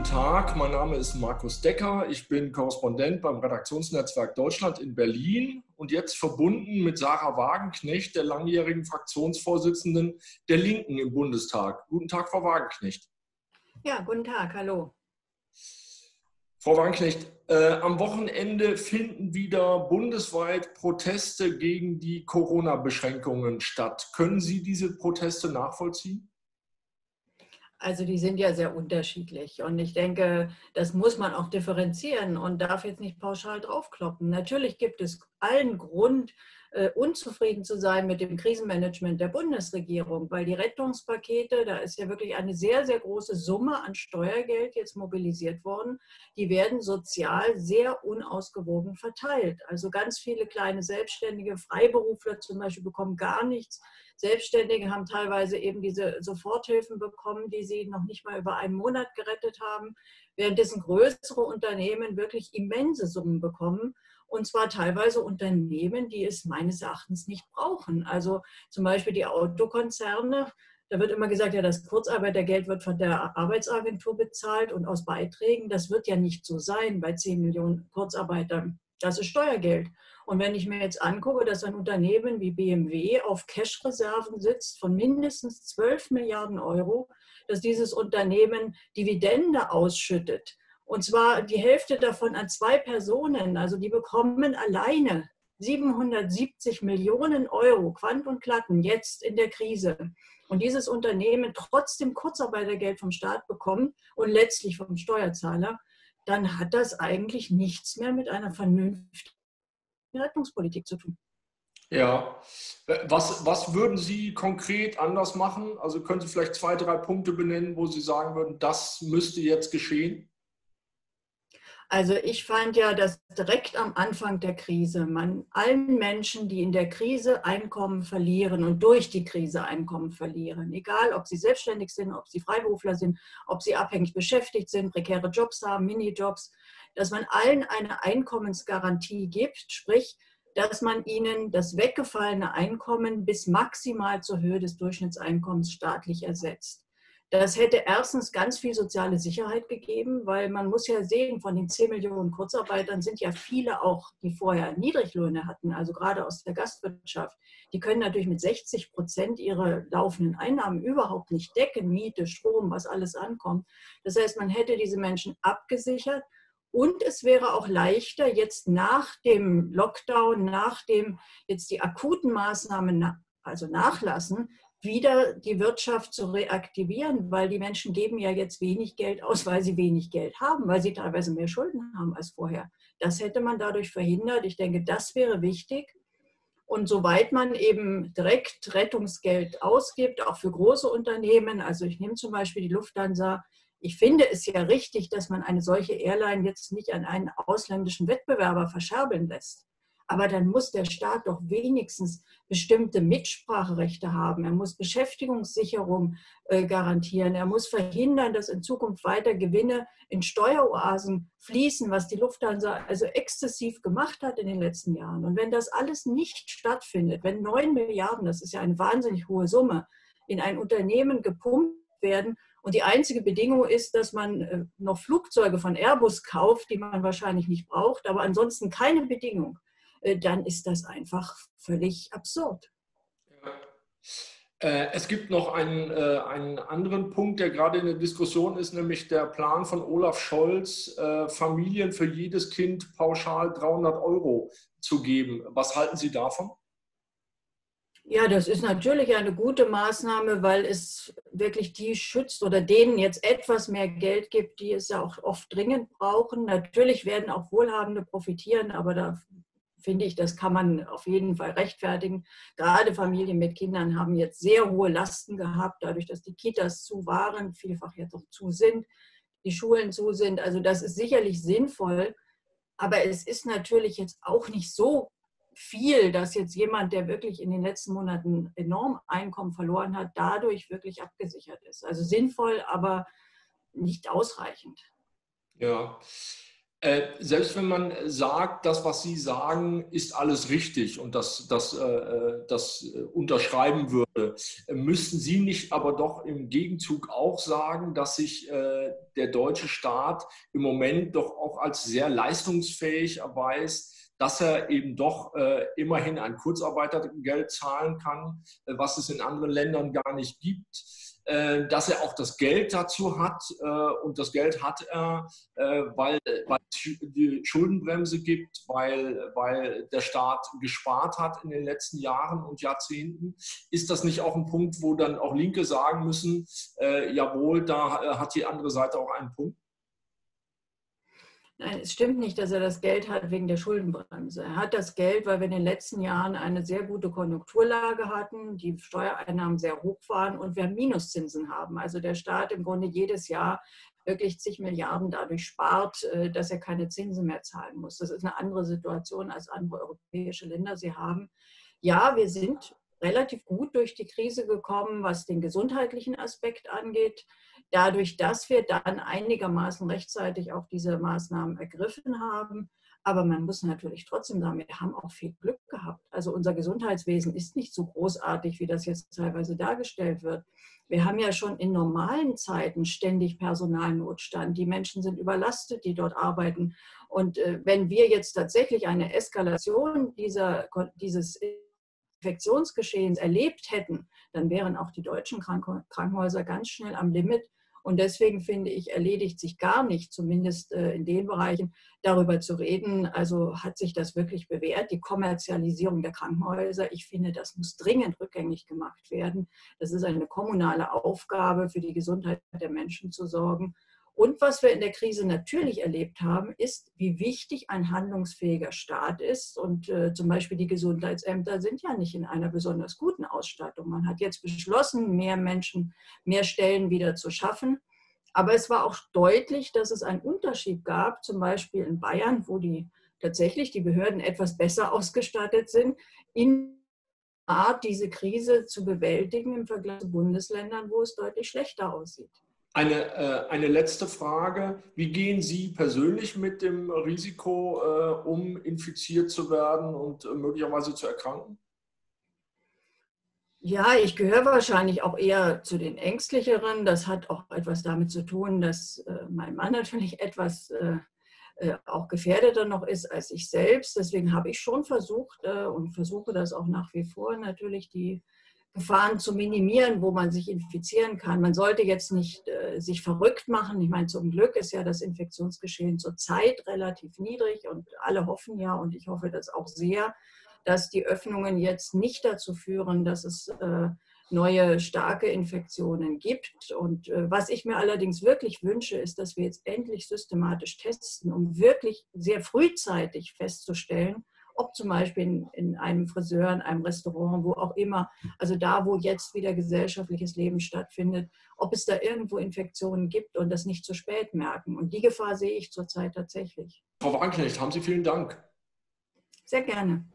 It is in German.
Tag, mein Name ist Markus Decker. Ich bin Korrespondent beim Redaktionsnetzwerk Deutschland in Berlin und jetzt verbunden mit Sarah Wagenknecht, der langjährigen Fraktionsvorsitzenden der Linken im Bundestag. Guten Tag, Frau Wagenknecht. Ja, guten Tag, hallo. Frau Wagenknecht, am Wochenende finden wieder bundesweit Proteste gegen die Corona-Beschränkungen statt. Können Sie diese Proteste nachvollziehen? Also die sind ja sehr unterschiedlich und ich denke, das muss man auch differenzieren und darf jetzt nicht pauschal draufkloppen. Natürlich gibt es allen Grund, unzufrieden zu sein mit dem Krisenmanagement der Bundesregierung, weil die Rettungspakete, da ist ja wirklich eine sehr, sehr große Summe an Steuergeld jetzt mobilisiert worden, die werden sozial sehr unausgewogen verteilt. Also ganz viele kleine Selbstständige, Freiberufler zum Beispiel bekommen gar nichts. Selbstständige haben teilweise eben diese Soforthilfen bekommen, die sie noch nicht mal über einen Monat gerettet haben, währenddessen größere Unternehmen wirklich immense Summen bekommen. Und zwar teilweise Unternehmen, die es meines Erachtens nicht brauchen. Also zum Beispiel die Autokonzerne. Da wird immer gesagt, ja, das Kurzarbeitergeld wird von der Arbeitsagentur bezahlt und aus Beiträgen. Das wird ja nicht so sein bei 10 Millionen Kurzarbeitern. Das ist Steuergeld. Und wenn ich mir jetzt angucke, dass ein Unternehmen wie BMW auf Cash-Reserven sitzt von mindestens 12 Milliarden Euro, dass dieses Unternehmen Dividende ausschüttet, und zwar die Hälfte davon an 2 Personen, also die bekommen alleine 770 Millionen Euro, Quant und Klatten, jetzt in der Krise. Und dieses Unternehmen trotzdem Kurzarbeitergeld vom Staat bekommt und letztlich vom Steuerzahler, dann hat das eigentlich nichts mehr mit einer vernünftigen Rettungspolitik zu tun. Ja, was würden Sie konkret anders machen? Also können Sie vielleicht 2, 3 Punkte benennen, wo Sie sagen würden, das müsste jetzt geschehen? Also ich fand ja, dass direkt am Anfang der Krise man allen Menschen, die in der Krise Einkommen verlieren und durch die Krise Einkommen verlieren, egal ob sie selbstständig sind, ob sie Freiberufler sind, ob sie abhängig beschäftigt sind, prekäre Jobs haben, Minijobs, dass man allen eine Einkommensgarantie gibt, sprich, dass man ihnen das weggefallene Einkommen bis maximal zur Höhe des Durchschnittseinkommens staatlich ersetzt. Das hätte erstens ganz viel soziale Sicherheit gegeben, weil man muss ja sehen, von den 10 Millionen Kurzarbeitern sind ja viele auch, die vorher Niedriglöhne hatten, also gerade aus der Gastwirtschaft. Die können natürlich mit 60% ihre laufenden Einnahmen überhaupt nicht decken, Miete, Strom, was alles ankommt. Das heißt, man hätte diese Menschen abgesichert und es wäre auch leichter, jetzt nach dem Lockdown, nachdem jetzt die akuten Maßnahmen also nachlassen, wieder die Wirtschaft zu reaktivieren, weil die Menschen geben ja jetzt wenig Geld aus, weil sie wenig Geld haben, weil sie teilweise mehr Schulden haben als vorher. Das hätte man dadurch verhindert. Ich denke, das wäre wichtig. Und soweit man eben direkt Rettungsgeld ausgibt, auch für große Unternehmen, also ich nehme zum Beispiel die Lufthansa, ich finde es ja richtig, dass man eine solche Airline jetzt nicht an einen ausländischen Wettbewerber verscherbeln lässt. Aber dann muss der Staat doch wenigstens bestimmte Mitspracherechte haben. Er muss Beschäftigungssicherung garantieren. Er muss verhindern, dass in Zukunft weiter Gewinne in Steueroasen fließen, was die Lufthansa also exzessiv gemacht hat in den letzten Jahren. Und wenn das alles nicht stattfindet, wenn 9 Milliarden, das ist ja eine wahnsinnig hohe Summe, in ein Unternehmen gepumpt werden und die einzige Bedingung ist, dass man noch Flugzeuge von Airbus kauft, die man wahrscheinlich nicht braucht, aber ansonsten keine Bedingung, dann ist das einfach völlig absurd. Es gibt noch einen anderen Punkt, der gerade in der Diskussion ist, nämlich der Plan von Olaf Scholz, Familien für jedes Kind pauschal 300 Euro zu geben. Was halten Sie davon? Ja, das ist natürlich eine gute Maßnahme, weil es wirklich die schützt oder denen jetzt etwas mehr Geld gibt, die es ja auch oft dringend brauchen. Natürlich werden auch Wohlhabende profitieren, aber da finde ich, das kann man auf jeden Fall rechtfertigen. Gerade Familien mit Kindern haben jetzt sehr hohe Lasten gehabt, dadurch, dass die Kitas zu waren, vielfach jetzt auch zu sind, die Schulen zu sind. Also das ist sicherlich sinnvoll, aber es ist natürlich jetzt auch nicht so viel, dass jetzt jemand, der wirklich in den letzten Monaten enorm Einkommen verloren hat, dadurch wirklich abgesichert ist. Also sinnvoll, aber nicht ausreichend. Ja. Selbst wenn man sagt, das, was Sie sagen, ist alles richtig und das unterschreiben würde, müssten Sie nicht aber doch im Gegenzug auch sagen, dass sich der deutsche Staat im Moment doch auch als sehr leistungsfähig erweist, dass er eben doch immerhin ein Kurzarbeitergeld zahlen kann, was es in anderen Ländern gar nicht gibt, dass er auch das Geld dazu hat und das Geld hat er, weil es die Schuldenbremse gibt, weil der Staat gespart hat in den letzten Jahren und Jahrzehnten. Ist das nicht auch ein Punkt, wo dann auch Linke sagen müssen, jawohl, da hat die andere Seite auch einen Punkt? Nein, es stimmt nicht, dass er das Geld hat wegen der Schuldenbremse. Er hat das Geld, weil wir in den letzten Jahren eine sehr gute Konjunkturlage hatten, die Steuereinnahmen sehr hoch waren und wir Minuszinsen haben. Also der Staat im Grunde jedes Jahr wirklich zig Milliarden dadurch spart, dass er keine Zinsen mehr zahlen muss. Das ist eine andere Situation als andere europäische Länder sie haben. Ja, wir sind relativ gut durch die Krise gekommen, was den gesundheitlichen Aspekt angeht. Dadurch, dass wir dann einigermaßen rechtzeitig auch diese Maßnahmen ergriffen haben. Aber man muss natürlich trotzdem sagen, wir haben auch viel Glück gehabt. Also unser Gesundheitswesen ist nicht so großartig, wie das jetzt teilweise dargestellt wird. Wir haben ja schon in normalen Zeiten ständig Personalnotstand. Die Menschen sind überlastet, die dort arbeiten. Und wenn wir jetzt tatsächlich eine Eskalation dieses Infektionsgeschehens erlebt hätten, dann wären auch die deutschen Krankenhäuser ganz schnell am Limit. Und deswegen finde ich, erledigt sich gar nicht, zumindest in den Bereichen, darüber zu reden. Also hat sich das wirklich bewährt, die Kommerzialisierung der Krankenhäuser. Ich finde, das muss dringend rückgängig gemacht werden. Das ist eine kommunale Aufgabe, für die Gesundheit der Menschen zu sorgen. Und was wir in der Krise natürlich erlebt haben, ist, wie wichtig ein handlungsfähiger Staat ist. Und zum Beispiel die Gesundheitsämter sind ja nicht in einer besonders guten Ausstattung. Man hat jetzt beschlossen, mehr Menschen, mehr Stellen wieder zu schaffen. Aber es war auch deutlich, dass es einen Unterschied gab, zum Beispiel in Bayern, wo tatsächlich die Behörden etwas besser ausgestattet sind, in der Art, diese Krise zu bewältigen im Vergleich zu Bundesländern, wo es deutlich schlechter aussieht. Eine letzte Frage. Wie gehen Sie persönlich mit dem Risiko um, infiziert zu werden und möglicherweise zu erkranken? Ja, ich gehöre wahrscheinlich auch eher zu den Ängstlicheren. Das hat auch etwas damit zu tun, dass mein Mann natürlich etwas auch gefährdeter noch ist als ich selbst. Deswegen habe ich schon versucht und versuche das auch nach wie vor natürlich, die Gefahren zu minimieren, wo man sich infizieren kann. Man sollte jetzt nicht sich verrückt machen. Ich meine, zum Glück ist ja das Infektionsgeschehen zurzeit relativ niedrig und alle hoffen ja, und ich hoffe das auch sehr, dass die Öffnungen jetzt nicht dazu führen, dass es neue starke Infektionen gibt. Und was ich mir allerdings wirklich wünsche, ist, dass wir jetzt endlich systematisch testen, um wirklich sehr frühzeitig festzustellen, ob zum Beispiel in einem Friseur, in einem Restaurant, wo auch immer, also da, wo jetzt wieder gesellschaftliches Leben stattfindet, ob es da irgendwo Infektionen gibt und das nicht zu spät merken. Und die Gefahr sehe ich zurzeit tatsächlich. Frau Wagenknecht, haben Sie vielen Dank. Sehr gerne.